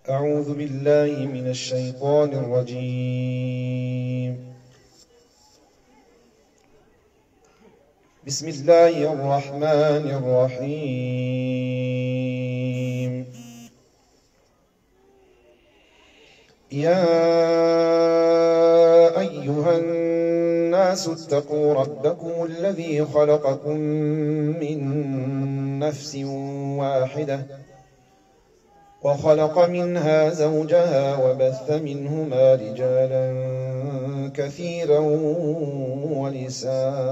أعوذ بالله من الشيطان الرجيم. بسم الله الرحمن الرحيم. يا أيها الناس اتقوا ربكم الذي خلقكم من نفس واحدة وخلق منها زوجها وبث منهما رجالا كثيرا ونساء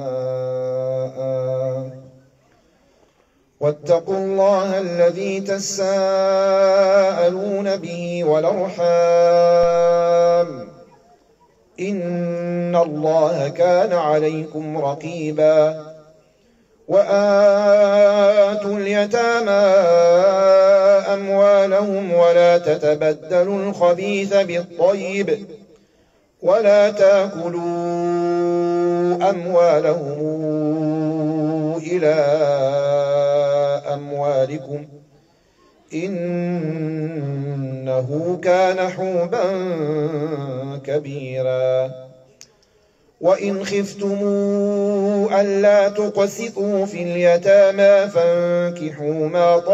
واتقوا الله الذي تساءلون به والأرحام إن الله كان عليكم رقيبا. وآتوا اليتامى أموالهم ولا تتبدلوا الخبيث بالطيب ولا تأكلوا أموالهم إلى أموالكم إنه كان حوبا كبيرا. وإن خفتم ألا تقسطوا في اليتامى فانكحوا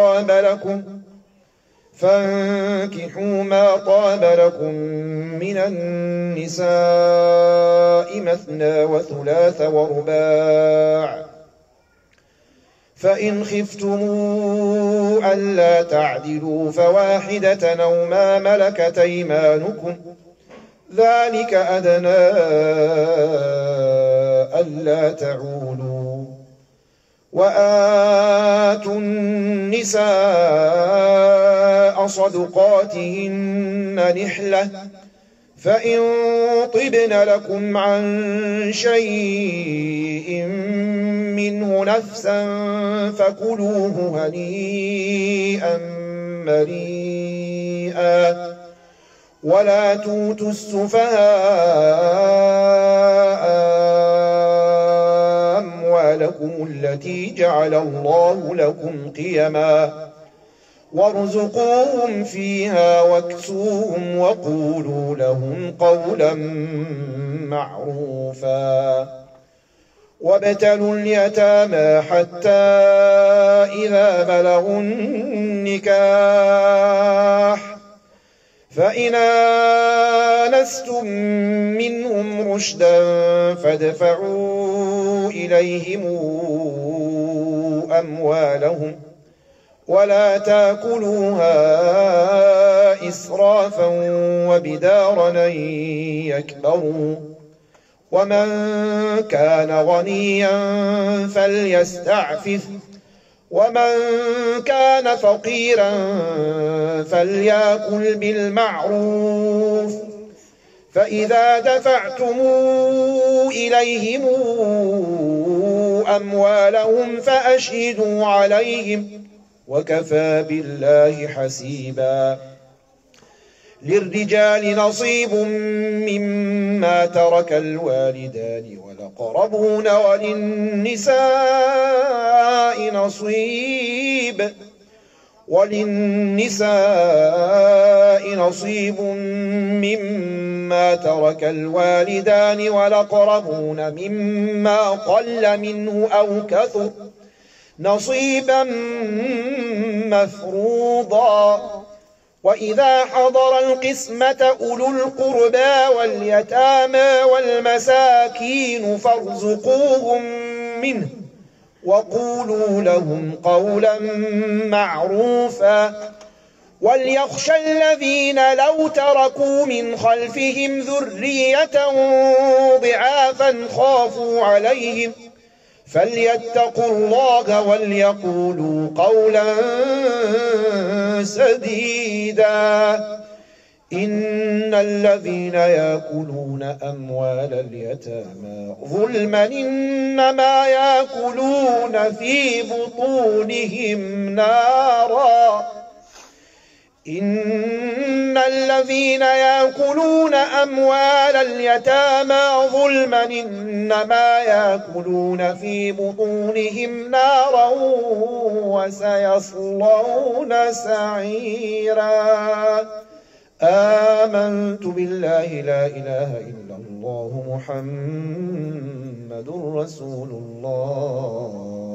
ما طاب لكم من النساء مثنى وثلاث ورباع، فإن خفتم ألا تعدلوا فواحدة أو ما ملكت أيمانكم ذلك أدنى ألا تعولوا. وآتوا النساء صدقاتهن نحلة فإن طبن لكم عن شيء منه نفسا فكلوه هنيئا مريئا. ولا تؤتوا السفهاء أموالكم التي جعل الله لكم قيما وارزقوهم فيها واكسوهم وقولوا لهم قولا معروفا. وابتلوا اليتامى حتى إذا بلغوا النكاح فإن آنستم منهم رشدا فادفعوا إليهم أموالهم ولا تأكلوها إسرافا وبدارا أن يكبروا. ومن كان غنيا فليستعفف ومن كان فقيرا فليأكل بالمعروف. فإذا دفعتم إليهم أموالهم فأشهدوا عليهم وكفى بالله حسيبا. للرجال نصيب مما ترك الوالدان والأقربون وللنساء نصيب مما ترك الوالدان والأقربون مما قل منه أو كثر نصيبا مفروضا. وإذا حضر القسمة أولو القربى واليتامى والمساكين فارزقوهم منه وقولوا لهم قولا معروفا. وليخشى الذين لو تركوا من خلفهم ذرية ضعافا خافوا عليهم فليتقوا الله وليقولوا قولا سديدا. إن الذين يأكلون أموال اليتامى ظلما إنما يأكلون في بطونهم نارا. إن الذين يأكلون أموال اليتامى ظلما إنما يأكلون في بطونهم نارا وسيصلون سعيرا. آمنت بالله لا إله إلا الله محمد رسول الله.